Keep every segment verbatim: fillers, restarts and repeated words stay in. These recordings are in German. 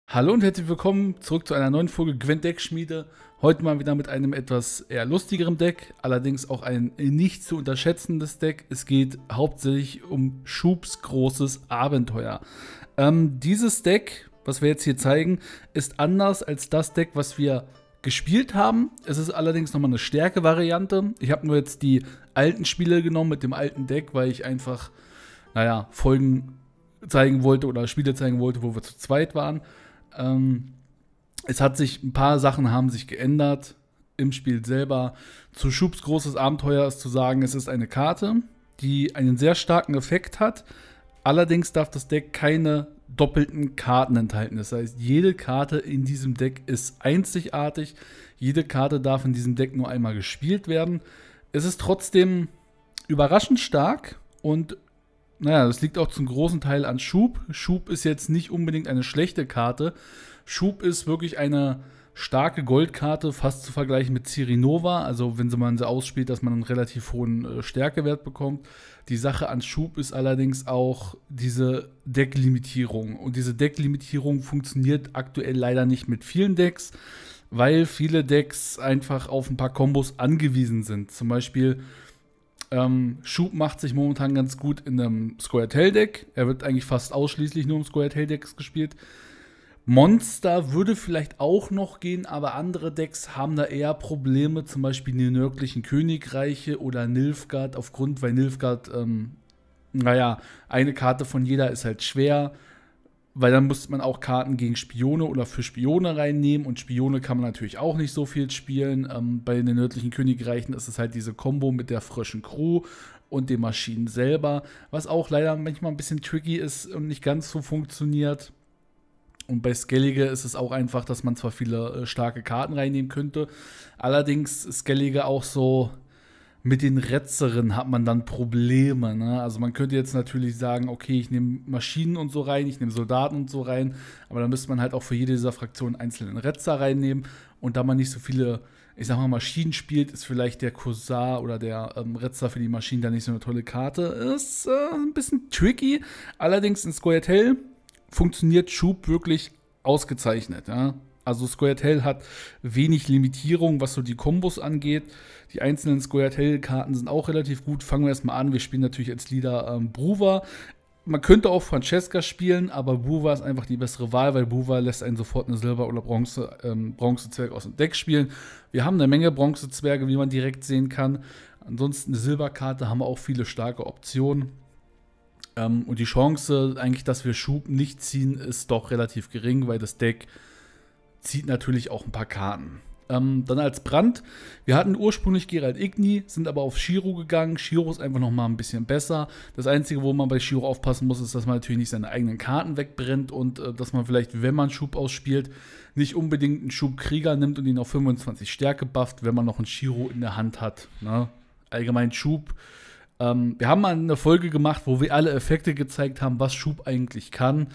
Hallo und herzlich willkommen zurück zu einer neuen Folge Gwent Deckschmiede. Heute mal wieder mit einem etwas eher lustigeren Deck, allerdings auch ein nicht zu unterschätzendes Deck. Es geht hauptsächlich um Schubs großes Abenteuer. Ähm, dieses Deck, was wir jetzt hier zeigen, ist anders als das Deck, was wir gespielt haben. Es ist allerdings nochmal eine Stärke-Variante. Ich habe nur jetzt die alten Spiele genommen mit dem alten Deck, weil ich einfach, naja, Folgen zeigen wollte oder Spiele zeigen wollte, wo wir zu zweit waren. Ähm, es hat sich, ein paar Sachen haben sich geändert im Spiel selber. Zu Schubs großes Abenteuer ist zu sagen, es ist eine Karte, die einen sehr starken Effekt hat. Allerdings darf das Deck keine doppelten Karten enthalten. Das heißt, jede Karte in diesem Deck ist einzigartig. Jede Karte darf in diesem Deck nur einmal gespielt werden. Es ist trotzdem überraschend stark und naja, das liegt auch zum großen Teil an Schub. Schub ist jetzt nicht unbedingt eine schlechte Karte. Schub ist wirklich eine starke Goldkarte, fast zu vergleichen mit Cirinova. Also wenn man sie ausspielt, dass man einen relativ hohen äh, Stärkewert bekommt. Die Sache an Schub ist allerdings auch diese Decklimitierung. Und diese Decklimitierung funktioniert aktuell leider nicht mit vielen Decks, weil viele Decks einfach auf ein paar Kombos angewiesen sind. Zum Beispiel Ähm, Schub macht sich momentan ganz gut in einem Square-Tail-Deck. Er wird eigentlich fast ausschließlich nur im Square-Tail-Decks gespielt. Monster würde vielleicht auch noch gehen, aber andere Decks haben da eher Probleme, zum Beispiel die nördlichen Königreiche oder Nilfgaard, aufgrund, weil Nilfgaard, ähm, naja, eine Karte von jeder ist halt schwer, weil dann muss man auch Karten gegen Spione oder für Spione reinnehmen und Spione kann man natürlich auch nicht so viel spielen. Ähm, bei den nördlichen Königreichen ist es halt diese Kombo mit der frischen Crew und den Maschinen selber, was auch leider manchmal ein bisschen tricky ist und nicht ganz so funktioniert. Und bei Skellige ist es auch einfach, dass man zwar viele äh, starke Karten reinnehmen könnte, allerdings ist Skellige auch so, mit den Retzeren hat man dann Probleme. Ne? Also man könnte jetzt natürlich sagen, okay, ich nehme Maschinen und so rein, ich nehme Soldaten und so rein, aber dann müsste man halt auch für jede dieser Fraktionen einzelnen Retzer reinnehmen. Und da man nicht so viele, ich sag mal, Maschinen spielt, ist vielleicht der Korsar oder der ähm, Retzer für die Maschinen dann nicht so eine tolle Karte. Ist äh, ein bisschen tricky. Allerdings in Square-Tail funktioniert Schub wirklich ausgezeichnet. Ja? Also Square-Tail hat wenig Limitierung, was so die Kombos angeht. Die einzelnen Square-Tail-Karten sind auch relativ gut. Fangen wir erstmal an. Wir spielen natürlich als Leader ähm, Bruva. Man könnte auch Francesca spielen, aber Bruva ist einfach die bessere Wahl, weil Bruva lässt einen sofort eine Silber- oder Bronze, ähm, Bronzezwerg aus dem Deck spielen. Wir haben eine Menge Bronzezwerge, wie man direkt sehen kann. Ansonsten eine Silberkarte haben wir auch viele starke Optionen. Ähm, und die Chance, eigentlich, dass wir Schub nicht ziehen, ist doch relativ gering, weil das Deck zieht natürlich auch ein paar Karten. Ähm, dann als Brand. Wir hatten ursprünglich Geralt Igni, sind aber auf Shiro gegangen. Shiro ist einfach noch mal ein bisschen besser. Das Einzige, wo man bei Shiro aufpassen muss, ist, dass man natürlich nicht seine eigenen Karten wegbrennt und äh, dass man vielleicht, wenn man Schub ausspielt, nicht unbedingt einen Schubkrieger nimmt und ihn auf fünfundzwanzig Stärke bufft, wenn man noch einen Shiro in der Hand hat. Ne? Allgemein Schub. Ähm, wir haben mal eine Folge gemacht, wo wir alle Effekte gezeigt haben, was Schub eigentlich kann.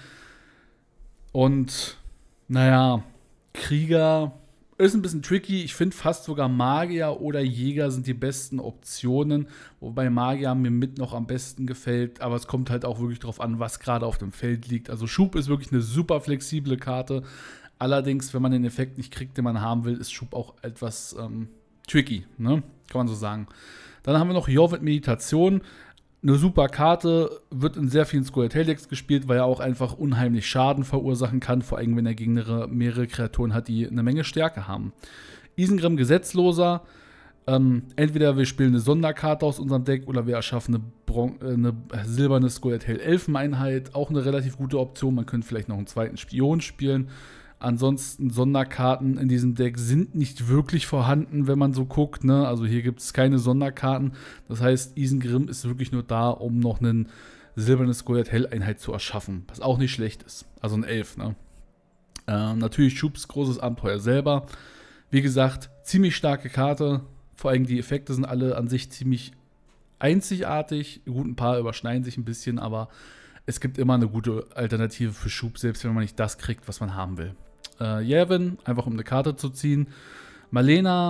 Und naja, Krieger ist ein bisschen tricky. Ich finde fast sogar Magier oder Jäger sind die besten Optionen. Wobei Magier mir mit noch am besten gefällt. Aber es kommt halt auch wirklich drauf an, was gerade auf dem Feld liegt. Also Schub ist wirklich eine super flexible Karte. Allerdings, wenn man den Effekt nicht kriegt, den man haben will, ist Schub auch etwas ähm, tricky. Ne? Kann man so sagen. Dann haben wir noch Jorved Meditation. Eine super Karte, wird in sehr vielen Square-Tail-Decks gespielt, weil er auch einfach unheimlich Schaden verursachen kann, vor allem wenn der Gegner mehrere Kreaturen hat, die eine Menge Stärke haben. Isengrim Gesetzloser, ähm, entweder wir spielen eine Sonderkarte aus unserem Deck oder wir erschaffen eine, Bron äh, eine silberne Square-Tail-Elfeneinheit, auch eine relativ gute Option, man könnte vielleicht noch einen zweiten Spion spielen. Ansonsten Sonderkarten in diesem Deck sind nicht wirklich vorhanden, wenn man so guckt. Ne? Also hier gibt es keine Sonderkarten. Das heißt, Isengrim ist wirklich nur da, um noch eine silberne Square-Tail-Einheit zu erschaffen. Was auch nicht schlecht ist. Also ein Elf. Ne? Ähm, natürlich Schubs großes Abenteuer selber. Wie gesagt, ziemlich starke Karte. Vor allem die Effekte sind alle an sich ziemlich einzigartig. Gut, ein paar überschneiden sich ein bisschen, aber es gibt immer eine gute Alternative für Schub, selbst wenn man nicht das kriegt, was man haben will. Äh, Yevon, einfach um eine Karte zu ziehen. Malena,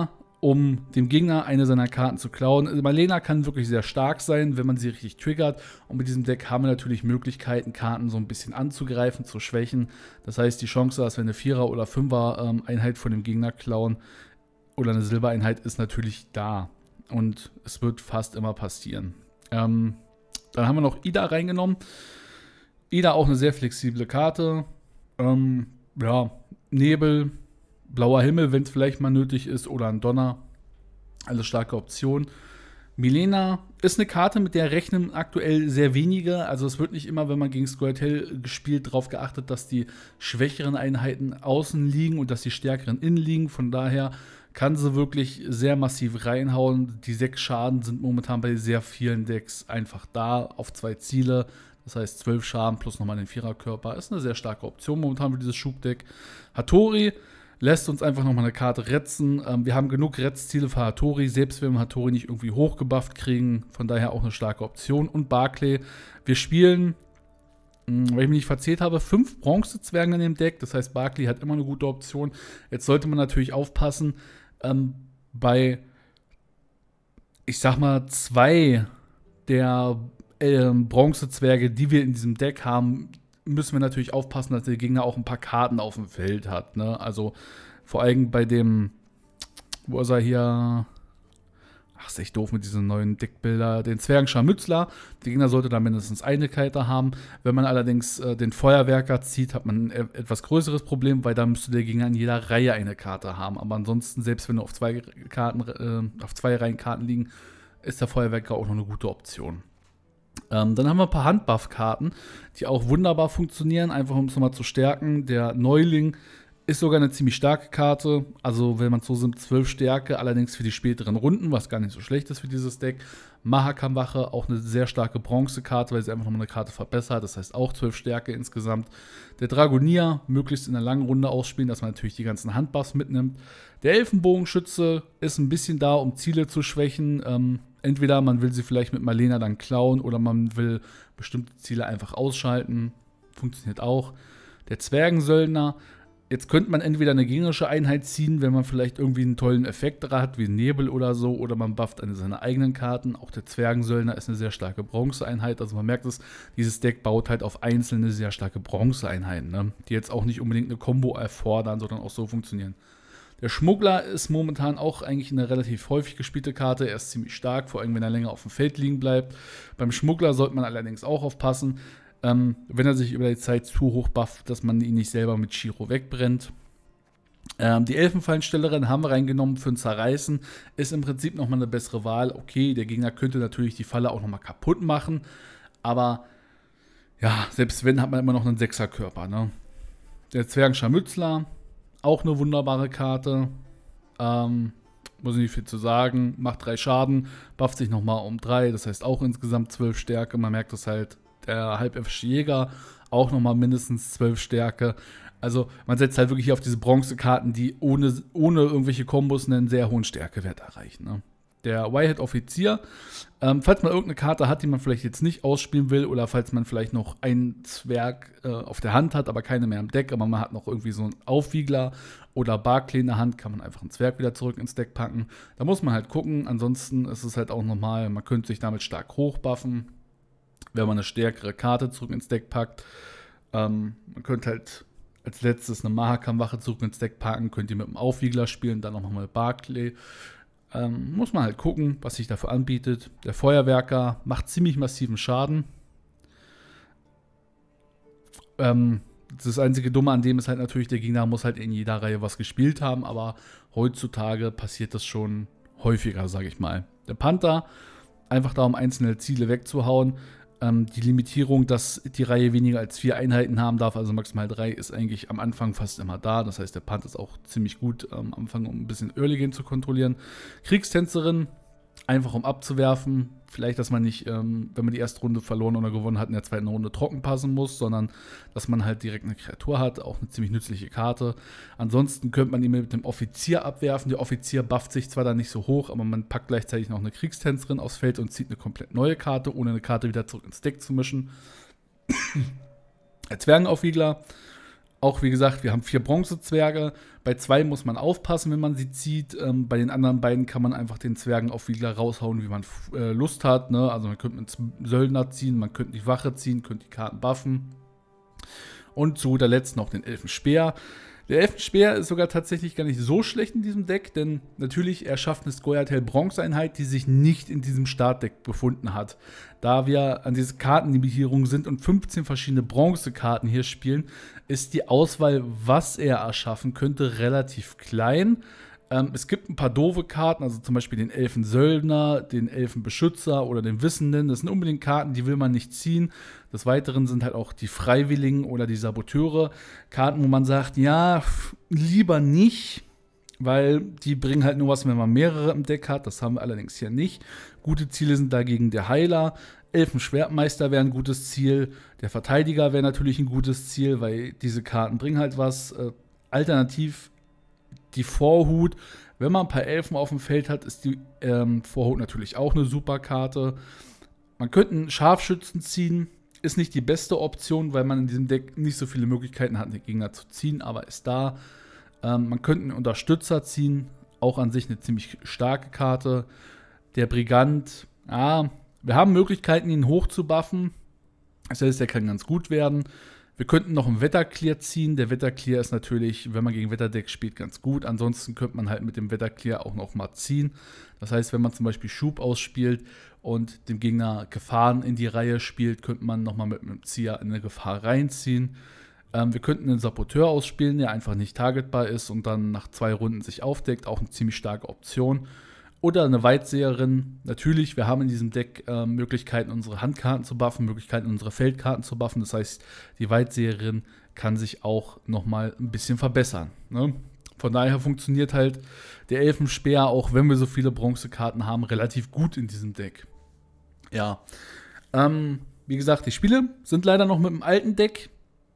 um dem Gegner eine seiner Karten zu klauen. Malena kann wirklich sehr stark sein, wenn man sie richtig triggert. Und mit diesem Deck haben wir natürlich Möglichkeiten, Karten so ein bisschen anzugreifen, zu schwächen. Das heißt, die Chance, dass wir eine Vierer- oder Fünfer-Einheit von dem Gegner klauen oder eine Silbereinheit, ist natürlich da. Und es wird fast immer passieren. Ähm, dann haben wir noch Ida reingenommen. Ida auch eine sehr flexible Karte. Ähm, ja, Nebel, blauer Himmel, wenn es vielleicht mal nötig ist, oder ein Donner. Alles starke Optionen. Milena ist eine Karte, mit der rechnen aktuell sehr wenige. Also es wird nicht immer, wenn man gegen Squirtle gespielt, darauf geachtet, dass die schwächeren Einheiten außen liegen und dass die stärkeren innen liegen. Von daher kann sie wirklich sehr massiv reinhauen. Die sechs Schaden sind momentan bei sehr vielen Decks einfach da, auf zwei Ziele. Das heißt zwölf Schaden plus nochmal den Viererkörper. Ist eine sehr starke Option momentan für dieses Schubdeck. Hattori lässt uns einfach nochmal eine Karte retzen. Ähm, wir haben genug Retzziele für Hattori, selbst wenn wir Hattori nicht irgendwie hochgebufft kriegen. Von daher auch eine starke Option. Und Barclay. Wir spielen, mh, wenn ich mich nicht verzählt habe, fünf Bronzezwerge in dem Deck. Das heißt, Barclay hat immer eine gute Option. Jetzt sollte man natürlich aufpassen, ähm, bei, ich sag mal, zwei der ähm, Bronzezwerge, die wir in diesem Deck haben, müssen wir natürlich aufpassen, dass der Gegner auch ein paar Karten auf dem Feld hat. Ne? Also vor allem bei dem, wo ist er hier? Ach, ist echt doof mit diesen neuen Deckbilder. Den Zwergenscharmützler. Der Gegner sollte da mindestens eine Karte haben. Wenn man allerdings äh, den Feuerwerker zieht, hat man ein e etwas größeres Problem, weil da müsste der Gegner in jeder Reihe eine Karte haben. Aber ansonsten, selbst wenn nur auf zwei Karten, äh, auf zwei Reihen Karten liegen, ist der Feuerwerker auch noch eine gute Option. Ähm, dann haben wir ein paar Handbuff-Karten, die auch wunderbar funktionieren, einfach um es nochmal zu stärken. Der Neuling ist sogar eine ziemlich starke Karte, also wenn man so sind, zwölf Stärke, allerdings für die späteren Runden, was gar nicht so schlecht ist für dieses Deck. Mahakam-Wache, auch eine sehr starke Bronze-Karte, weil sie einfach nochmal eine Karte verbessert, das heißt auch zwölf Stärke insgesamt. Der Dragonier, möglichst in einer langen Runde ausspielen, dass man natürlich die ganzen Handbuffs mitnimmt. Der Elfenbogenschütze ist ein bisschen da, um Ziele zu schwächen. Ähm, entweder man will sie vielleicht mit Malena dann klauen oder man will bestimmte Ziele einfach ausschalten. Funktioniert auch. Der Zwergensöldner. Jetzt könnte man entweder eine gegnerische Einheit ziehen, wenn man vielleicht irgendwie einen tollen Effekt dran hat, wie Nebel oder so, oder man bufft eine seiner eigenen Karten. Auch der Zwergensöldner ist eine sehr starke Bronzeeinheit. Also man merkt es, dieses Deck baut halt auf einzelne sehr starke Bronzeeinheiten, ne? Die jetzt auch nicht unbedingt eine Combo erfordern, sondern auch so funktionieren. Der Schmuggler ist momentan auch eigentlich eine relativ häufig gespielte Karte. Er ist ziemlich stark, vor allem wenn er länger auf dem Feld liegen bleibt. Beim Schmuggler sollte man allerdings auch aufpassen, ähm, wenn er sich über die Zeit zu hoch bufft, dass man ihn nicht selber mit Shiro wegbrennt. Ähm, die Elfenfallenstellerin haben wir reingenommen für ein Zerreißen. Ist im Prinzip nochmal eine bessere Wahl. Okay, der Gegner könnte natürlich die Falle auch nochmal kaputt machen. Aber ja, selbst wenn, hat man immer noch einen Sechserkörper. Ne? Der Zwergenscharmützler. Auch eine wunderbare Karte. Ähm, muss ich nicht viel zu sagen. Macht drei Schaden, bufft sich nochmal um drei. Das heißt auch insgesamt zwölf Stärke. Man merkt das halt. Der halbelfische Jäger auch nochmal mindestens zwölf Stärke. Also man setzt halt wirklich auf diese Bronzekarten, die ohne, ohne irgendwelche Kombos einen sehr hohen Stärkewert erreichen. Ne? Der Whitehead-Offizier, ähm, falls man irgendeine Karte hat, die man vielleicht jetzt nicht ausspielen will, oder falls man vielleicht noch einen Zwerg äh, auf der Hand hat, aber keine mehr im Deck, aber man hat noch irgendwie so einen Aufwiegler oder Barclay in der Hand, kann man einfach einen Zwerg wieder zurück ins Deck packen. Da muss man halt gucken, ansonsten ist es halt auch normal, man könnte sich damit stark hochbuffen, wenn man eine stärkere Karte zurück ins Deck packt. Ähm, man könnte halt als letztes eine Mahakam-Wache zurück ins Deck packen, könnt ihr mit dem Aufwiegler spielen, dann noch mal Barclay. Ähm, muss man halt gucken, was sich dafür anbietet. Der Feuerwerker macht ziemlich massiven Schaden. Ähm, das einzige Dumme an dem ist halt natürlich, der Gegner muss halt in jeder Reihe was gespielt haben, aber heutzutage passiert das schon häufiger, sage ich mal. Der Panther, einfach da, um einzelne Ziele wegzuhauen. Ähm, die Limitierung, dass die Reihe weniger als vier Einheiten haben darf, also maximal drei, ist eigentlich am Anfang fast immer da. Das heißt, der Panther ist auch ziemlich gut ähm, am Anfang, um ein bisschen Early Game zu kontrollieren. Kriegstänzerin, einfach um abzuwerfen. Vielleicht, dass man nicht, ähm, wenn man die erste Runde verloren oder gewonnen hat, in der zweiten Runde trocken passen muss, sondern dass man halt direkt eine Kreatur hat. Auch eine ziemlich nützliche Karte. Ansonsten könnte man ihn mit dem Offizier abwerfen. Der Offizier bufft sich zwar dann nicht so hoch, aber man packt gleichzeitig noch eine Kriegstänzerin aufs Feld und zieht eine komplett neue Karte, ohne eine Karte wieder zurück ins Deck zu mischen. Der Zwergenaufwiegler, Auch wie gesagt, wir haben vier Bronzezwerge. Bei zwei muss man aufpassen, wenn man sie zieht. Ähm, bei den anderen beiden kann man einfach den Zwergen auch wieder raushauen, wie man äh, Lust hat. Ne? Also man könnte einen Söldner ziehen, man könnte die Wache ziehen, könnte die Karten buffen. Und zu guter Letzt noch den Elfenspeer. Der Elfenspeer ist sogar tatsächlich gar nicht so schlecht in diesem Deck, denn natürlich er schafft eine Scoia'tael Bronzeeinheit, die sich nicht in diesem Startdeck befunden hat. Da wir an diese Kartenlimitierung sind und fünfzehn verschiedene Bronzekarten hier spielen, ist die Auswahl, was er erschaffen könnte, relativ klein. Ähm, es gibt ein paar doofe Karten, also zum Beispiel den Elfensöldner, den Elfenbeschützer oder den Wissenden. Das sind unbedingt Karten, die will man nicht ziehen. Des Weiteren sind halt auch die Freiwilligen oder die Saboteure Karten, wo man sagt, ja, lieber nicht, weil die bringen halt nur was, wenn man mehrere im Deck hat. Das haben wir allerdings hier nicht. Gute Ziele sind dagegen der Heiler. Elfenschwertmeister wäre ein gutes Ziel. Der Verteidiger wäre natürlich ein gutes Ziel, weil diese Karten bringen halt was. Äh, alternativ die Vorhut. Wenn man ein paar Elfen auf dem Feld hat, ist die ähm, Vorhut natürlich auch eine super Karte. Man könnte einen Scharfschützen ziehen. Ist nicht die beste Option, weil man in diesem Deck nicht so viele Möglichkeiten hat, den Gegner zu ziehen, aber ist da. Ähm, man könnte einen Unterstützer ziehen. Auch an sich eine ziemlich starke Karte. Der Brigant, ja, wir haben Möglichkeiten, ihn hoch zu buffen. Das heißt, der kann ganz gut werden. Wir könnten noch einen Wetterclear ziehen. Der Wetterclear ist natürlich, wenn man gegen Wetterdecks spielt, ganz gut. Ansonsten könnte man halt mit dem Wetterclear auch noch mal ziehen. Das heißt, wenn man zum Beispiel Schub ausspielt und dem Gegner Gefahren in die Reihe spielt, könnte man noch mal mit einem Zieher in eine Gefahr reinziehen. Ähm, wir könnten einen Saboteur ausspielen, der einfach nicht targetbar ist und dann nach zwei Runden sich aufdeckt. Auch eine ziemlich starke Option. Oder eine Weitseherin. Natürlich, wir haben in diesem Deck äh, Möglichkeiten, unsere Handkarten zu buffen, Möglichkeiten, unsere Feldkarten zu buffen. Das heißt, die Weitseherin kann sich auch noch mal ein bisschen verbessern. Ne? Von daher funktioniert halt der Elfenspeer, auch wenn wir so viele Bronzekarten haben, relativ gut in diesem Deck. Ja, ähm, wie gesagt, die Spiele sind leider noch mit dem alten Deck,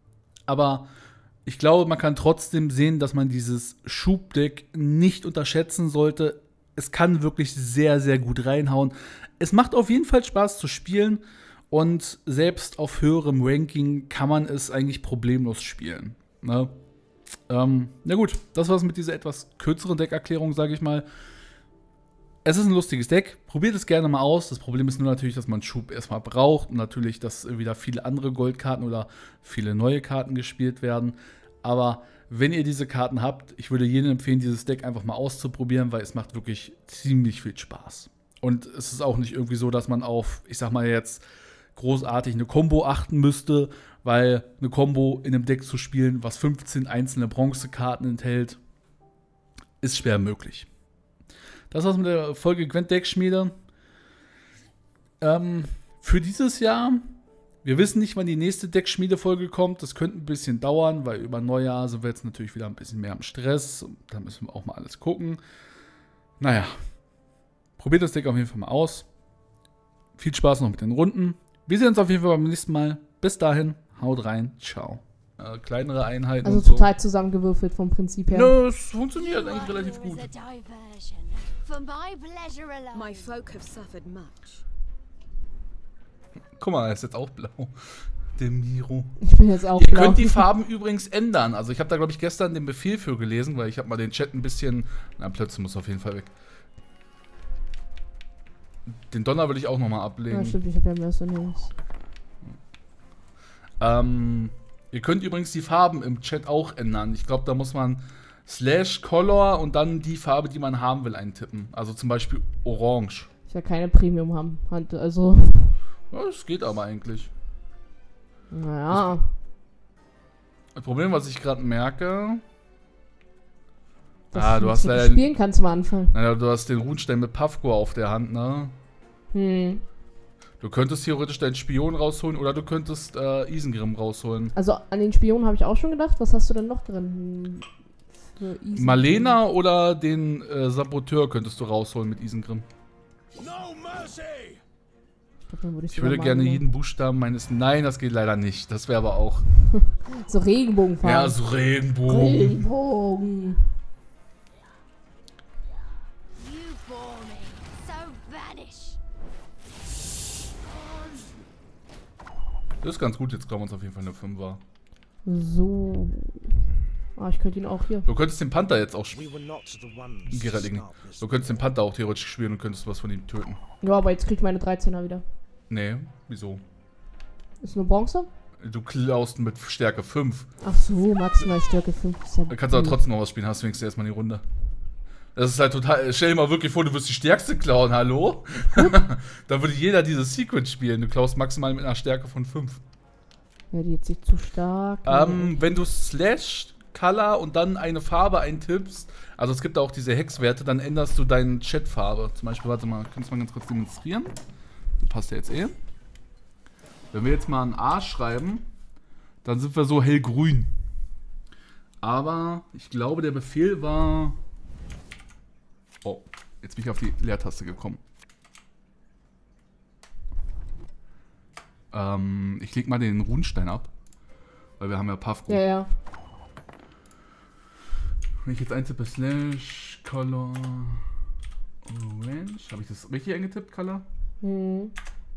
aber ich glaube, man kann trotzdem sehen, dass man dieses Schubdeck nicht unterschätzen sollte. Es kann wirklich sehr, sehr gut reinhauen. Es macht auf jeden Fall Spaß zu spielen und selbst auf höherem Ranking kann man es eigentlich problemlos spielen. Ne? Ähm, na gut, das war's mit dieser etwas kürzeren Deckerklärung, sage ich mal. Es ist ein lustiges Deck. Probiert es gerne mal aus. Das Problem ist nur natürlich, dass man Schub erstmal braucht und natürlich, dass wieder viele andere Goldkarten oder viele neue Karten gespielt werden. Aber wenn ihr diese Karten habt, ich würde jedem empfehlen, dieses Deck einfach mal auszuprobieren, weil es macht wirklich ziemlich viel Spaß. Und es ist auch nicht irgendwie so, dass man auf, ich sag mal jetzt, großartig eine Combo achten müsste, weil eine Combo in einem Deck zu spielen, was fünfzehn einzelne Bronzekarten enthält, ist schwer möglich. Das war's mit der Folge Gwent Deckschmiede. Ähm, für dieses Jahr, wir wissen nicht, wann die nächste Deckschmiede-Folge kommt. Das könnte ein bisschen dauern, weil über Neujahr sind wir jetzt natürlich wieder ein bisschen mehr am Stress. Da müssen wir auch mal alles gucken. Naja, probiert das Deck auf jeden Fall mal aus. Viel Spaß noch mit den Runden. Wir sehen uns auf jeden Fall beim nächsten Mal. Bis dahin, haut rein, ciao. Äh, kleinere Einheiten Also und so. total zusammengewürfelt vom Prinzip her. Nö, es funktioniert eigentlich relativ gut. My folk have suffered much. Guck mal, er ist jetzt auch blau. Der Miro. Ich bin jetzt auch Ihr blau. könnt die Farben übrigens ändern. Also ich habe da, glaube ich, gestern den Befehl für gelesen, weil ich habe mal den Chat ein bisschen... Na, Plötze muss auf jeden Fall weg. Den Donner will ich auch nochmal ablegen. Ja, stimmt, ich habe ja mehr so nichts. Ähm, ihr könnt übrigens die Farben im Chat auch ändern. Ich glaube, da muss man Slash Color und dann die Farbe, die man haben will, eintippen. Also zum Beispiel Orange. Ich ja keine Premium haben. Hand, also. Ja, das geht aber eigentlich. Naja. Das Problem, was ich gerade merke. Dass Ah, du nicht hast so gut leider. spielen kannst am Anfang. Naja, du hast den Runenstein mit Pavko auf der Hand, ne? Hm. Du könntest theoretisch deinen Spion rausholen oder du könntest äh, Isengrim rausholen. Also an den Spion habe ich auch schon gedacht. Was hast du denn noch drin? Für Isengrim? Malena oder den äh, Saboteur könntest du rausholen mit Isengrim. Ich, glaub, dann würde, ich Ich würde gerne jeden Buchstaben meines... Nein, das geht leider nicht. Das wäre aber auch... So Regenbogenfarben. Ja, so Regenbogen. Regenbogen. Das ist ganz gut, jetzt kommen wir uns auf jeden Fall eine Fünfer. So. Ah, ich könnte ihn auch hier. Du könntest den Panther jetzt auch spielen. We were not the ones Gerald to Inge. start this. Du könntest den Panther auch theoretisch spielen und könntest was von ihm töten. Ja, aber jetzt krieg ich meine dreizehner wieder. Nee, wieso? Ist nur Bronze? Du klaust mit Stärke fünf. Ach so, maximal Stärke fünf. Ist ja Da kannst du aber trotzdem noch was spielen, hast wenigstens erstmal die Runde. Das ist halt total. Stell dir mal wirklich vor, du wirst die Stärkste klauen, hallo? Da würde jeder dieses Secret spielen. Du klaust maximal mit einer Stärke von fünf. Ja, die jetzt nicht zu stark. Ähm, wenn du Slash, Color und dann eine Farbe eintippst, also es gibt auch diese Hexwerte, dann änderst du deine Chatfarbe. Zum Beispiel, warte mal, kannst du mal ganz kurz demonstrieren? Du passt ja jetzt eh. Wenn wir jetzt mal ein A schreiben, dann sind wir so hellgrün. Aber ich glaube, der Befehl war... Oh, jetzt bin ich auf die Leertaste gekommen. Ähm, ich leg mal den Runenstein ab. Weil wir haben ja Puffco. Ja, ja. Wenn ich jetzt eintippe, Slash, Color, Orange. Habe ich das richtig eingetippt, Color? Hm.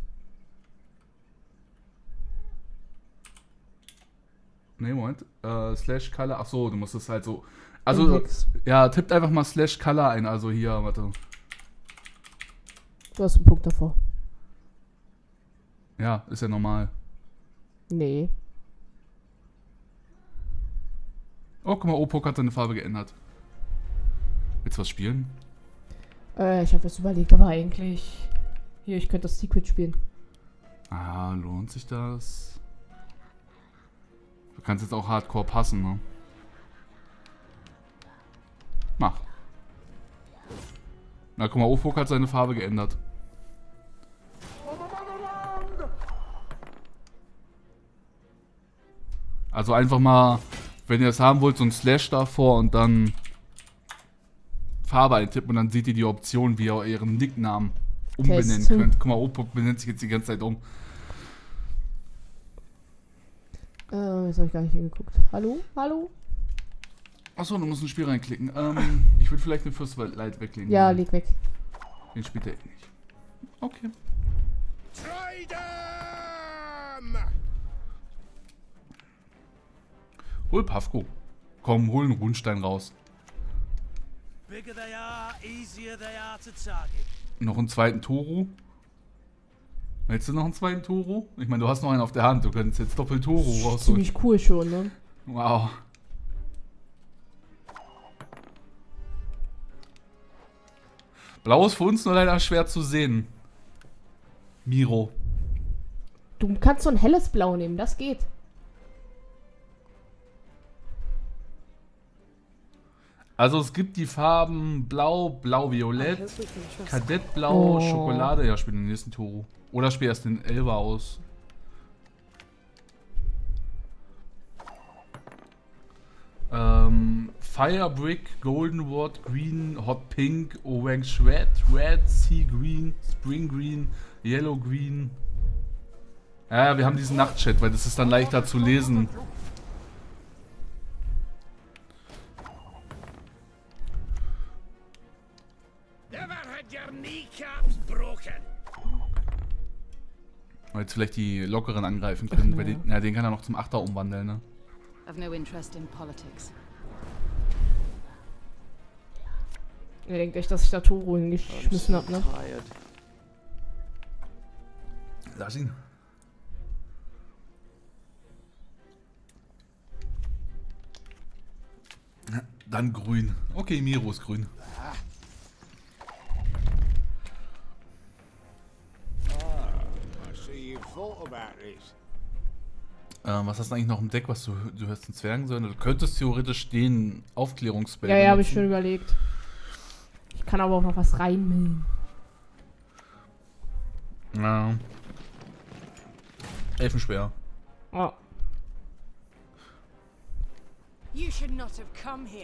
Ne, Moment. Äh, Slash, Color. Achso, du musst es halt so... Also, Hex. ja, tippt einfach mal Slash, Color ein. Also hier, warte. Du hast einen Punkt davor. Ja, ist ja normal. Nee. Oh, guck mal, Opok hat seine Farbe geändert. Willst du was spielen? Äh, ich habe jetzt überlegt, aber eigentlich... Hier, ich könnte das Secret spielen. Ah, lohnt sich das? Du kannst jetzt auch Hardcore passen, ne? Mach. Na, guck mal, Opok hat seine Farbe geändert. Also einfach mal, wenn ihr es haben wollt, so ein Slash davor und dann Farbe eintippen und dann seht ihr die Option, wie ihr euren Nicknamen umbenennen Test. könnt. Guck mal, Opok benennt sich jetzt die ganze Zeit um. Äh, jetzt habe ich gar nicht hingeguckt. Hallo? Hallo? Achso, du musst ein Spiel reinklicken. Ähm, ich würde vielleicht den First Light weglegen. Ja, leg weg. Den spielt er eh nicht. Okay. Try them! Hol Puffco. Komm, hol einen Runenstein raus. Bigger they are, easier they are to target. Noch einen zweiten Toro. Willst du noch einen zweiten Toro? Ich meine, du hast noch einen auf der Hand. Du könntest jetzt doppelt Toro rausholen. Ziemlich cool schon, ne? Wow. Blau ist für uns nur leider schwer zu sehen. Miro. Du kannst so ein helles Blau nehmen, das geht. Also es gibt die Farben Blau, Blau-Violett, Kadettblau, Oh. Schokolade. Ja, spiel den nächsten Toro. Oder spiel erst den Elber aus. Ähm, Fire Brick, Golden Ward, Green, Hot Pink, Orange Red, Red, Sea Green, Spring Green, Yellow Green. Ja, wir haben diesen Nachtchat, weil das ist dann leichter zu lesen. Never had your kneecaps broken. Weil jetzt vielleicht die Lockeren angreifen können. Ach, Weil ja. den, ja, den kann er noch zum Achter umwandeln, ne? I've no interest in politics. Ihr denkt echt, dass ich da Toro hingeschmissen hab, ne? Lass ihn. Dann grün. Okay, Miro ist grün. I see you've thought about this. Ähm, was hast du eigentlich noch im Deck, was du, du hörst den Zwergen sollen? Du könntest theoretisch den Aufklärungsspell Ja, ja, habe ich benutzen. schon überlegt. Ich kann aber auch noch was reinmüllen. Ja. Elfenschwer. Oh. You should not have come here.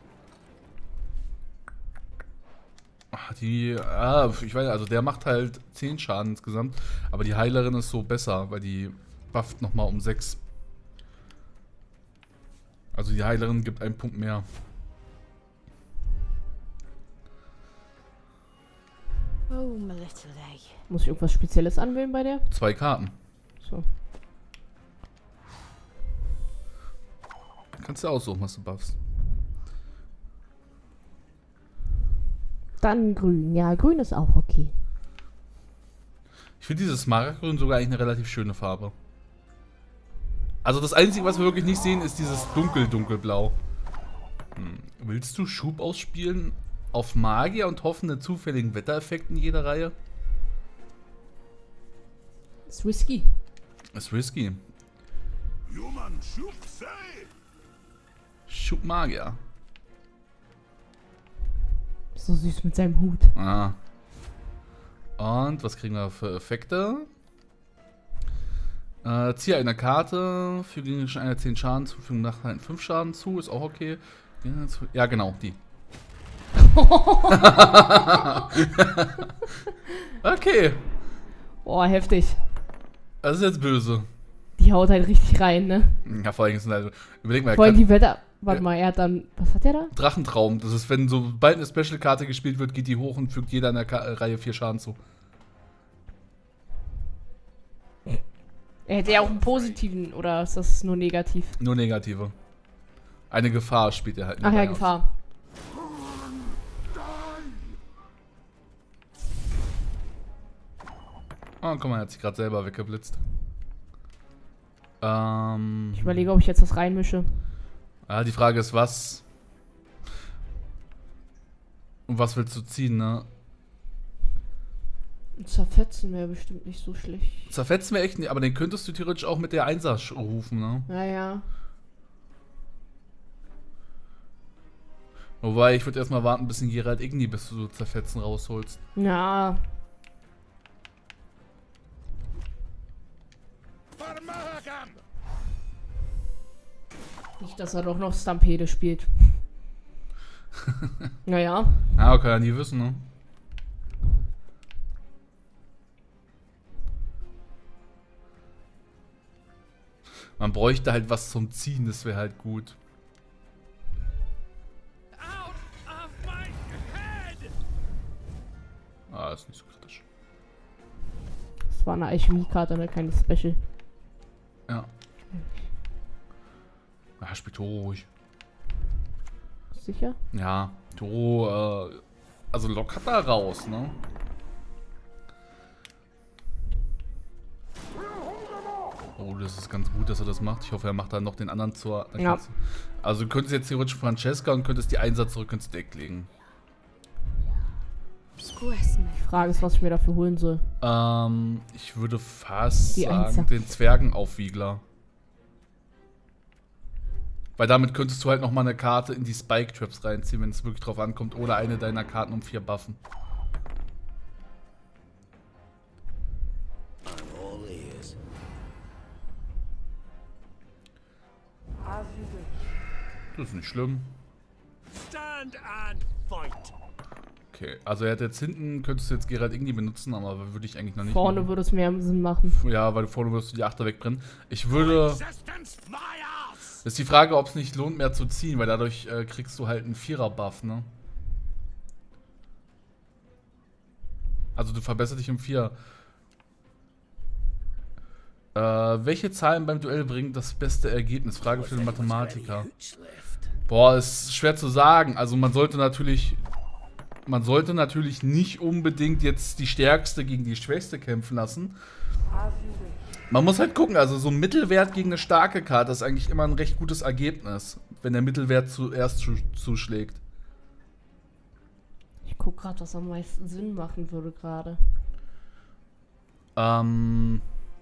Ach, die, ah, ich weiß, also der macht halt zehn Schaden insgesamt, aber die Heilerin ist so besser, weil die bufft nochmal um sechs. Also die Heilerin gibt einen Punkt mehr. Oh, my little egg. Muss ich irgendwas Spezielles anwählen bei der? Zwei Karten. So. Kannst du aussuchen, was du buffst. Dann grün. Ja, grün ist auch okay. Ich finde dieses Smaragdgrün sogar eigentlich eine relativ schöne Farbe. Also das Einzige, was wir wirklich nicht sehen, ist dieses dunkel-dunkelblau. Hm. Willst du Schub ausspielen auf Magier und hoffen einen zufälligen Wettereffekt in jeder Reihe? Ist risky. Ist risky. Schub Magier. So süß mit seinem Hut. Ah. Und was kriegen wir für Effekte? Äh, ziehe eine Karte, füge gegnerische einer zehn Schaden zu, füge Nachteil fünf Schaden zu, ist auch okay. Ja, genau, die. Okay. Boah, heftig. Das ist jetzt böse. Die haut halt richtig rein, ne? Ja, vor allem ist halt, überleg mal, Vor allem kann, die Wetter... Warte Ja. mal, er hat dann... Was hat der da? Drachentraum, das ist, wenn sobald eine Special-Karte gespielt wird, geht die hoch und fügt jeder in der Ka äh, Reihe vier Schaden zu. Er hätte ja auch einen positiven, oder ist das nur negativ? Nur negative. Eine Gefahr spielt er halt Ach ja, dabei aus. Gefahr. Oh, guck mal, er hat sich gerade selber weggeblitzt. Ähm, Ich überlege, ob ich jetzt das reinmische. ja, die Frage ist, was... Und was willst du ziehen, ne? Zerfetzen wäre bestimmt nicht so schlecht. Zerfetzen wir echt nicht, aber den könntest du theoretisch auch mit der Einser rufen, ne? Naja. Wobei, ich würde erstmal warten, bis in Geralt Igni, bis du so Zerfetzen rausholst. Ja. Nicht, dass er doch noch Stampede spielt. Naja. Ja, kann ja nie wissen, ne? Man bräuchte halt was zum Ziehen, das wäre halt gut. Out of my head! Ah, ist nicht so kritisch. Das war eine Alchemie-Karte, ne? Keine Special. Ja. Ja, spiel Toro ruhig. Sicher? Ja, Toro, äh, also Lok hat da raus, ne? Oh, das ist ganz gut, dass er das macht. Ich hoffe, er macht dann noch den anderen zur... dann Ja. kannst du- Also du könntest jetzt theoretisch Francesca und könntest die Einsatz zurück ins Deck legen. Squesme. Die Frage ist, was ich mir dafür holen soll. Ähm, ich würde fast Die sagen, Einser. den Zwergenaufwiegler. Weil damit könntest du halt nochmal eine Karte in die Spike-Traps reinziehen, wenn es wirklich drauf ankommt, oder eine deiner Karten um vier buffen. Das ist nicht schlimm. Stand and fight! Okay, also er hat jetzt hinten, könntest du jetzt Geralt Igni benutzen, aber würde ich eigentlich noch nicht Vorne machen. würde es mehr Sinn machen. Ja, weil vorne würdest du die Achter wegbrennen. Ich würde... Resistance fires! Ist die Frage, ob es nicht lohnt, mehr zu ziehen, weil dadurch äh, kriegst du halt einen Vierer-Buff, ne? Also du verbesserst dich um vier. Äh, welche Zahlen beim Duell bringen das beste Ergebnis? Frage für den Mathematiker. Boah, ist schwer zu sagen. Also man sollte natürlich... Man sollte natürlich nicht unbedingt jetzt die Stärkste gegen die Schwächste kämpfen lassen. Man muss halt gucken, also so ein Mittelwert gegen eine starke Karte ist eigentlich immer ein recht gutes Ergebnis, wenn der Mittelwert zuerst zu, zuschlägt. Ich guck gerade, was am meisten Sinn machen würde gerade. Ähm,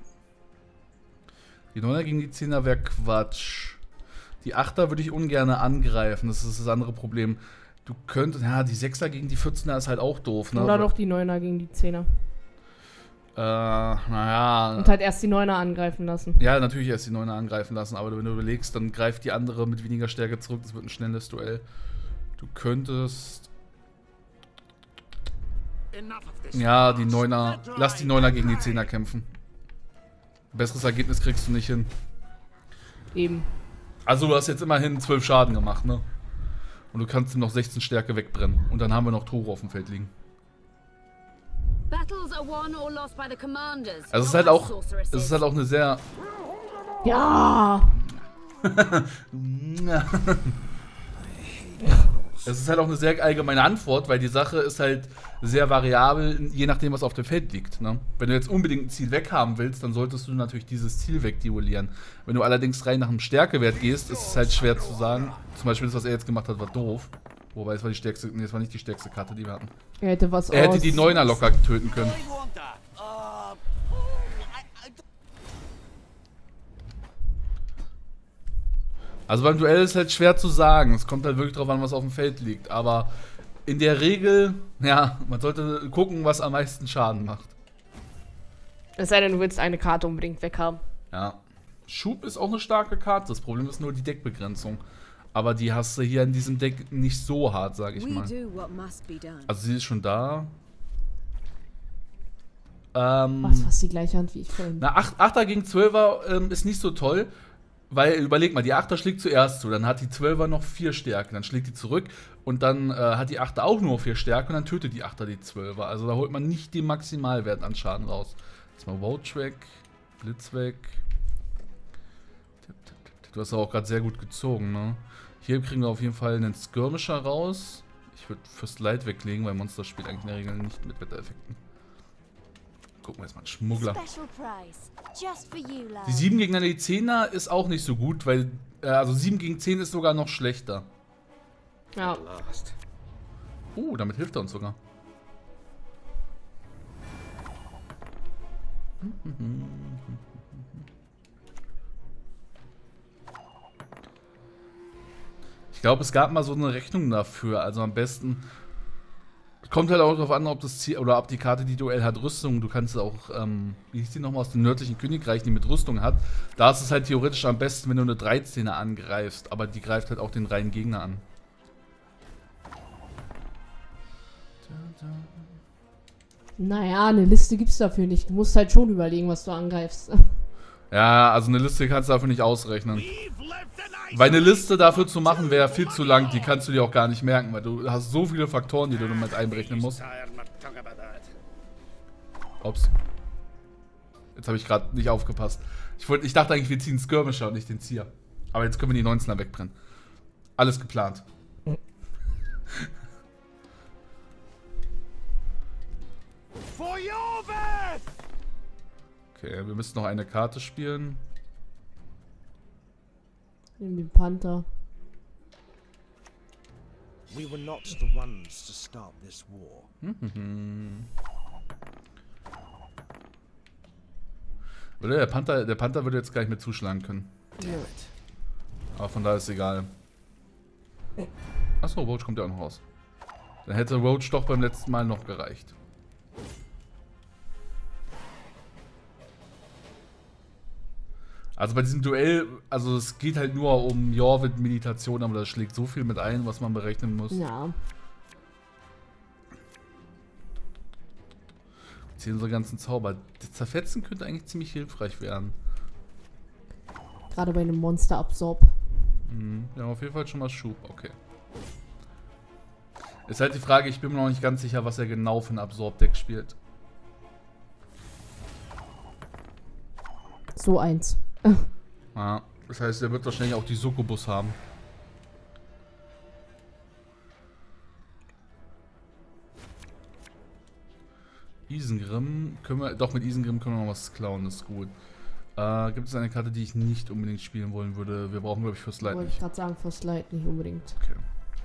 die Neuner gegen die Zehner wäre Quatsch. Die Achter würde ich ungern angreifen, das ist das andere Problem. Du könntest, ja, die Sechser gegen die vierzehner ist halt auch doof, ne? Oder doch die Neuner gegen die Zehner. Äh, naja. Und halt erst die Neuner angreifen lassen. Ja, natürlich erst die Neuner angreifen lassen, aber wenn du überlegst, dann greift die andere mit weniger Stärke zurück, das wird ein schnelles Duell. Du könntest... Enough of this. Ja, die Neuner, lass die Neuner gegen die Zehner kämpfen. Besseres Ergebnis kriegst du nicht hin. Eben. Also du hast jetzt immerhin zwölf Schaden gemacht, ne? Und du kannst ihm noch sechzehn Stärke wegbrennen. Und dann haben wir noch Toro auf dem Feld liegen. Battles are won or lost by the commanders. Also es ist not halt by auch, sorceresses. es ist halt auch eine sehr... Ja! Es ist halt auch eine sehr allgemeine Antwort, weil die Sache ist halt sehr variabel, je nachdem, was auf dem Feld liegt. Ne? Wenn du jetzt unbedingt ein Ziel weghaben willst, dann solltest du natürlich dieses Ziel wegduellieren. Wenn du allerdings rein nach einem Stärkewert gehst, ist es halt schwer zu sagen. Zum Beispiel das, was er jetzt gemacht hat, war doof. Wobei, es war die stärkste, nee, es war nicht die stärkste Karte, die wir hatten. Er hätte was Er hätte aus- die Neuner locker töten können. I want that. Uh, I, I Also beim Duell ist halt schwer zu sagen. Es kommt halt wirklich drauf an, was auf dem Feld liegt. Aber in der Regel, ja, man sollte gucken, was am meisten Schaden macht. Es sei denn, du willst eine Karte unbedingt weghaben. Ja. Schub ist auch eine starke Karte. Das Problem ist nur die Deckbegrenzung. Aber die hast du hier in diesem Deck nicht so hart, sag ich We mal. do what must be done. Also sie ist schon da. Ähm, Was, fast die gleiche Hand wie ich vorhin. na, achter gegen zwölfer ähm, ist nicht so toll. Weil, überleg mal, die Achter schlägt zuerst zu, dann hat die zwölfer noch vier Stärke, dann schlägt die zurück und dann äh, hat die Achter auch nur vier Stärke und dann tötet die Achter die zwölfer. Also da holt man nicht den Maximalwert an Schaden raus. Jetzt mal Vote weg, Blitz weg. Du hast aber auch gerade sehr gut gezogen, ne? Hier kriegen wir auf jeden Fall einen Skirmisher raus. Ich würde First Light weglegen, weil Monster spielt eigentlich in der Regel nicht mit Wettereffekten. Gucken wir jetzt mal einen Schmuggler. Special price. Just for you, love. Die sieben gegen eine Zehner ist auch nicht so gut, weil, äh, also sieben gegen zehn ist sogar noch schlechter. Ja. Oh, damit hilft er uns sogar. Ich glaube, es gab mal so eine Rechnung dafür, also am besten... Kommt halt auch darauf an, ob das Ziel oder ob die Karte, die Duell hat, Rüstung. Du kannst auch, ähm, wie hieß die nochmal aus dem nördlichen Königreich, die mit Rüstung hat. Da ist es halt theoretisch am besten, wenn du eine dreizehner angreifst. Aber die greift halt auch den reinen Gegner an. Naja, eine Liste gibt's dafür nicht. Du musst halt schon überlegen, was du angreifst. Ja, also eine Liste kannst du dafür nicht ausrechnen. We've left the nice Weil eine Liste dafür zu machen wäre viel zu lang. Die kannst du dir auch gar nicht merken, weil du hast so viele Faktoren, die du mit einberechnen musst. tired my tongue about that. Ups. Jetzt habe ich gerade nicht aufgepasst. Ich, wollt, ich dachte eigentlich, wir ziehen Skirmisher und nicht den Zieher. Aber jetzt können wir die neunzehner wegbrennen. Alles geplant. For your birth! Okay, wir müssen noch eine Karte spielen. Nimm den Panther. We were not the ones to start this war. Oder der Panther, der Panther würde jetzt gleich mit zuschlagen können. Aber von daher ist es egal. Achso, Roach kommt ja auch noch raus. Dann hätte Roach doch beim letzten Mal noch gereicht. Also bei diesem Duell, also es geht halt nur um Jorvit-Meditation, aber das schlägt so viel mit ein, was man berechnen muss. Ja. Jetzt hier unsere ganzen Zauber. Das Zerfetzen könnte eigentlich ziemlich hilfreich werden. Gerade bei einem Monster-Absorb. Mhm. Wir haben auf jeden Fall schon mal Schub, okay. Ist halt die Frage, ich bin mir noch nicht ganz sicher, was er genau für ein Absorb-Deck spielt. So eins. Ja, das heißt, er wird wahrscheinlich auch die Succubus haben. Isengrim, können wir, doch mit Isengrim können wir noch was klauen, das ist gut. Äh, gibt es eine Karte, die ich nicht unbedingt spielen wollen würde? Wir brauchen, glaube ich, First Light Wollte ich nicht. gerade sagen, First Light nicht unbedingt. Okay.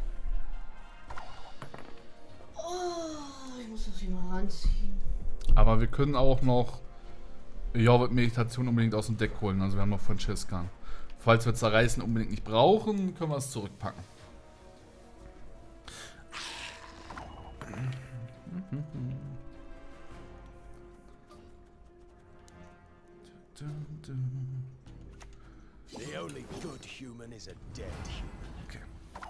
Oh, ich muss das hier mal ranziehen. Aber wir können auch noch Jorvit Meditation unbedingt aus dem Deck holen. Also wir haben noch Francesca. Falls wir Zerreißen unbedingt nicht brauchen, können wir es zurückpacken. The only good human is a dead human. Okay.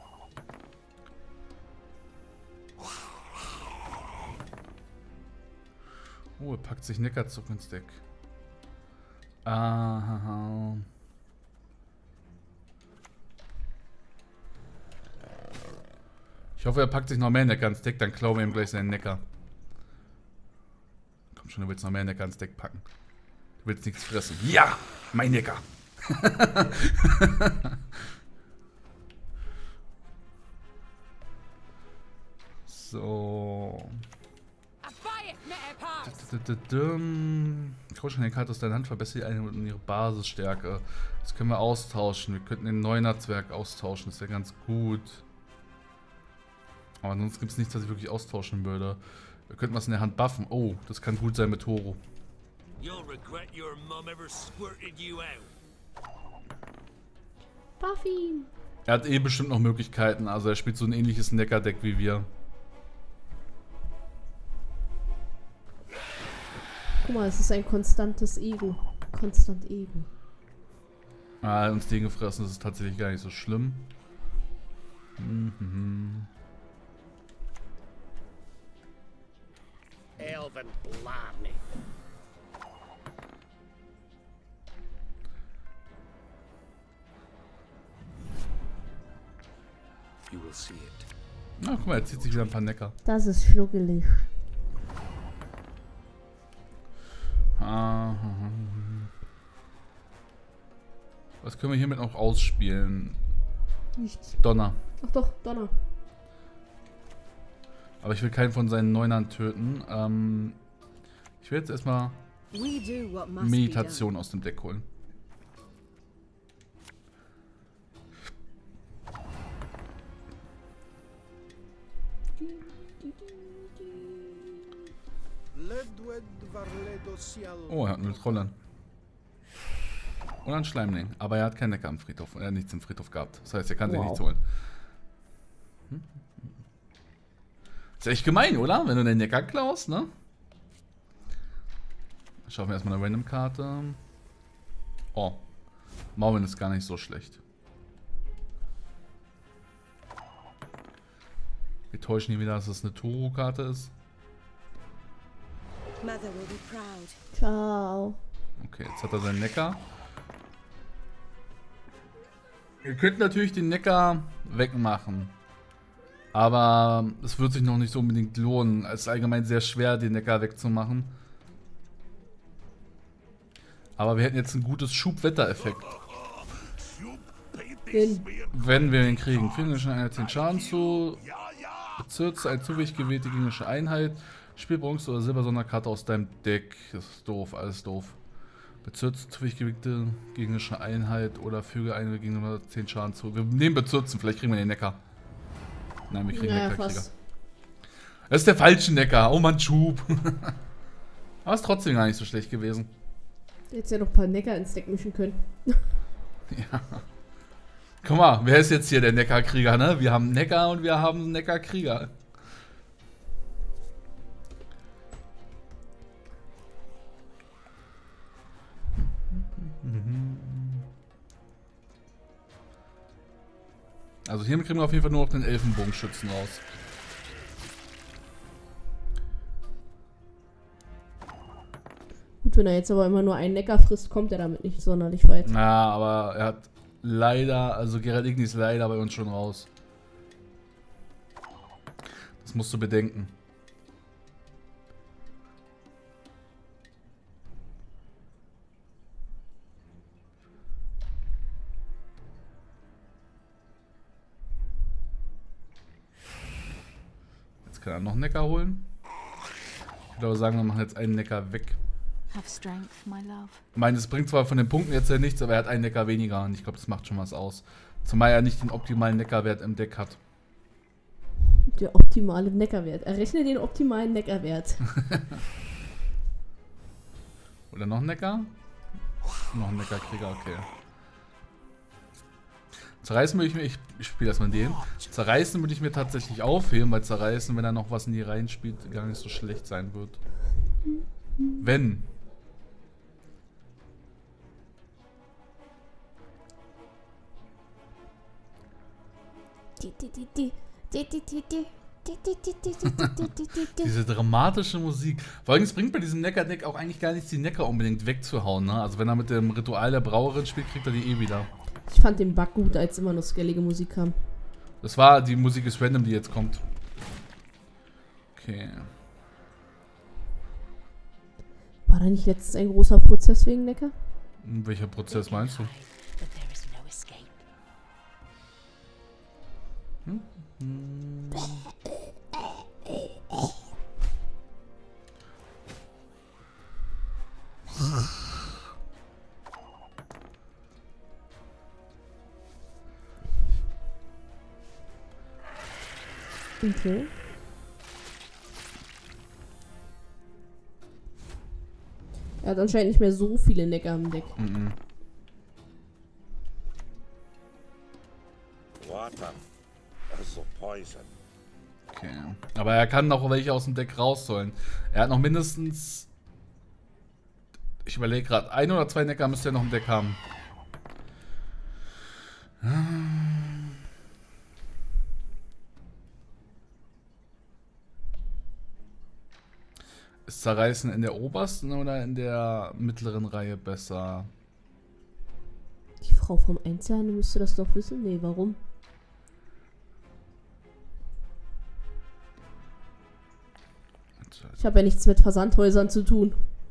Oh, er packt sich Neckarzug ins Deck. Aha. Ich hoffe, er packt sich noch mehr Neckar ins Deck, dann klauen wir ihm gleich seinen Neckar. Komm schon, du willst noch mehr Neckar ins Deck packen. Du willst nichts fressen. Ja, mein Neckar. So. I buy it, Meta Pass. Tauschen den Karte aus deiner Hand, verbessert die Einheit und ihre Basisstärke. Das können wir austauschen. Wir könnten den Neuner-Zwerg austauschen. Das wäre ganz gut. Aber sonst gibt es nichts, was ich wirklich austauschen würde. Wir könnten was in der Hand buffen. Oh, das kann gut sein mit Toro. You'll regret your mum ever squirted you out. Buffy. Er hat eh bestimmt noch Möglichkeiten. Also er spielt so ein ähnliches Neckar-Deck wie wir. Guck mal, es ist ein konstantes Ego. Konstant Ego. Ah, uns den gefressen, das ist tatsächlich gar nicht so schlimm. Mhm. Elven Blarney. You will see it. Na, guck mal, er zieht sich wieder ein paar Neckar. Das ist schnuckelig. Ah. Was können wir hiermit noch ausspielen? Nichts. Donner. Ach doch, Donner. Aber ich will keinen von seinen Neunern töten. Ähm, ich will jetzt erstmal We do what must be Meditation aus dem Deck holen. Oh, er hat einen Trollern. Und einen Schleimling. Aber er hat keinen Neckar am Friedhof. Er hat nichts im Friedhof gehabt. Das heißt, er kann sich Wow. nichts holen. Hm? Ist echt gemein, oder? Wenn du den Neckar klaust, ne? Schauen wir erstmal eine Random-Karte. Oh. Marvin ist gar nicht so schlecht. Wir täuschen hier wieder, dass es eine Toro-Karte ist. done. Mother will be proud. Ciao. Okay, jetzt hat er seinen Neckar. Ihr könnt natürlich den Neckar wegmachen. Aber es wird sich noch nicht so unbedingt lohnen. Es ist allgemein sehr schwer, den Neckar wegzumachen. Aber wir hätten jetzt ein gutes Schubwetter-Effekt. Den. Wenn wir ihn kriegen. Fügen wir schon einer zehn Schaden zu. Bezirze eine zufällig gewählte gegnerische Einheit. Spiel Bronze- oder Silber-Sonderkarte aus deinem Deck. Das ist doof, alles doof. Bezirze zufällig gewählte gegnerische Einheit oder füge eine gegnerische zehn Schaden zu. Wir nehmen Bezirzen, vielleicht kriegen wir den Neckar. Nein, wir kriegen Naja, Neckarkrieger. fast. Das ist der falsche Neckar. Oh Mann, Schub. Aber ist trotzdem gar nicht so schlecht gewesen. Jetzt ja noch ein paar Neckar ins Deck mischen können. Ja. Guck mal, wer ist jetzt hier der Neckarkrieger, ne? Wir haben Neckar und wir haben Neckarkrieger. Also hiermit kriegen wir auf jeden Fall nur noch den Elfenbogenschützen raus. Gut, wenn er jetzt aber immer nur einen Neckar frisst, kommt er damit nicht sonderlich weit. Na, aber er hat leider, also Geralt Igni ist leider bei uns schon raus. Das musst du bedenken. Jetzt kann er noch einen Neckar holen. Ich würde aber sagen, wir machen jetzt einen Neckar weg. Have strength, my love. Ich meine, es bringt zwar von den Punkten jetzt ja nichts, aber er hat einen Neckar weniger und ich glaube, das macht schon was aus. Zumal er nicht den optimalen Neckarwert im Deck hat. Der optimale Neckarwert. Errechne den optimalen Neckarwert. Oder noch ein Neckar? Noch ein Neckarkrieger, okay. Zerreißen würde ich mir, ich, ich spiele erstmal den. Zerreißen würde ich mir tatsächlich aufheben, weil Zerreißen, wenn er noch was in die Reihen spielt, gar nicht so schlecht sein wird. Wenn. Diese dramatische Musik. Vor allem, es bringt bei diesem Neckar-Deck auch eigentlich gar nichts, die Neckar unbedingt wegzuhauen, ne? Also wenn er mit dem Ritual der Brauerin spielt, kriegt er die eh wieder. Ich fand den Bug gut, als immer noch skellige Musik kam. Das war, die Musik ist random, die jetzt kommt. Okay. War da nicht letztens ein großer Prozess wegen Neckar? Welcher Prozess meinst du? Hm? Hm. Okay. Er hat anscheinend nicht mehr so viele Necker am Deck. Mhm. Water. Also poison. Okay. Aber er kann noch welche aus dem Deck rausholen. Er hat noch mindestens... Ich überlege gerade, ein oder zwei Necker müsste er noch im Deck haben. Ist Zerreißen in der obersten oder in der mittleren Reihe besser? Die Frau vom Einzelhandel müsste das doch wissen. Nee, warum? Ich habe ja nichts mit Versandhäusern zu tun.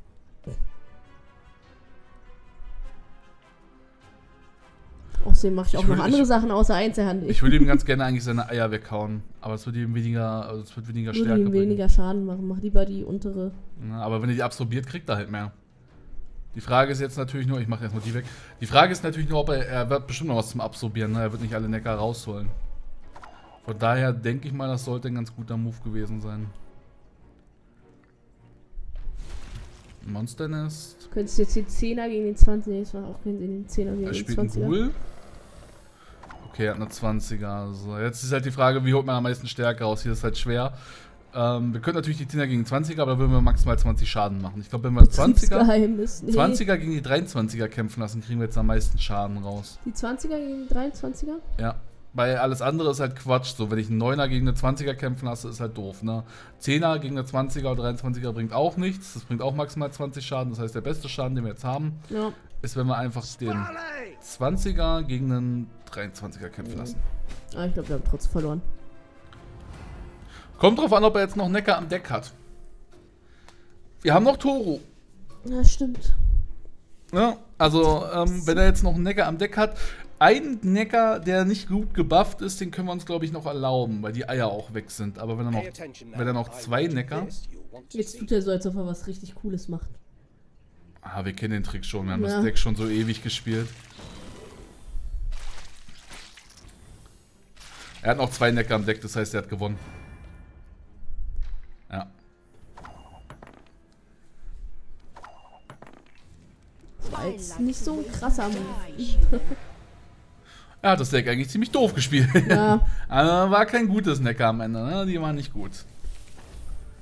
Außerdem mache ich auch Ich noch würde- andere ich- Sachen außer Einzelhandel. Ich würde ihm ganz gerne eigentlich seine Eier weghauen. Aber es wird ihm weniger, also es wird weniger würde Stärke ihm bringen. weniger Schaden machen. Mach lieber die untere. Ja, aber wenn er die absorbiert, kriegt er halt mehr. Die Frage ist jetzt natürlich nur, ich mache erstmal die weg. Die Frage ist natürlich nur, ob er, er wird bestimmt noch was zum Absorbieren, ne? Er wird nicht alle Necker rausholen. Von daher denke ich mal, das sollte ein ganz guter Move gewesen sein. Monsternest. Du könntest jetzt die Zehner gegen den zwanziger. Nee, das war auch kein Sinn, den Zehner gegen Er den spielt einen zwanziger. Ghoul. Okay, er hat eine zwanziger. Also jetzt ist halt die Frage, wie holt man am meisten Stärke raus? Hier ist halt schwer. Ähm, wir können natürlich die Zehner gegen zwanziger, aber da würden wir maximal zwanzig Schaden machen. Ich glaube, wenn wir zwanziger, Betriebsgeheimnis. Nee. zwanziger gegen die dreiundzwanziger kämpfen lassen, kriegen wir jetzt am meisten Schaden raus. Die zwanziger gegen die dreiundzwanziger? Ja. Weil alles andere ist halt Quatsch. So, wenn ich einen neuner gegen eine zwanziger kämpfen lasse, ist halt doof, ne? zehner gegen eine zwanziger oder dreiundzwanziger bringt auch nichts. Das bringt auch maximal zwanzig Schaden. Das heißt, der beste Schaden, den wir jetzt haben, Ja. ist, wenn wir einfach den zwanziger gegen einen dreiundzwanziger kämpfen lassen. Ah, ich glaube, wir haben trotzdem verloren. Kommt drauf an, ob er jetzt noch Necker am Deck hat. Wir haben noch Toro. Ja, stimmt. Ja, also, ähm, wenn er jetzt noch einen Necker am Deck hat, ein Necker, der nicht gut gebufft ist, den können wir uns, glaube ich, noch erlauben, weil die Eier auch weg sind. Aber wenn er noch, wenn er noch zwei Necker... Jetzt tut er so, als ob er was richtig Cooles macht. Ah, wir kennen den Trick schon. Wir haben Ja. das Deck schon so ewig gespielt. Er hat noch zwei Necker am Deck, das heißt, er hat gewonnen. Ja. Das war jetzt nicht so ein krasser Move. Er hat das Deck eigentlich ziemlich doof gespielt. Ja. Also war kein gutes Necker am Ende, ne? Die waren nicht gut.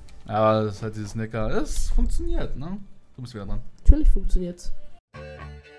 Aber das hat dieses Necker, es funktioniert, ne? Du bist wieder dran. Natürlich funktioniert's.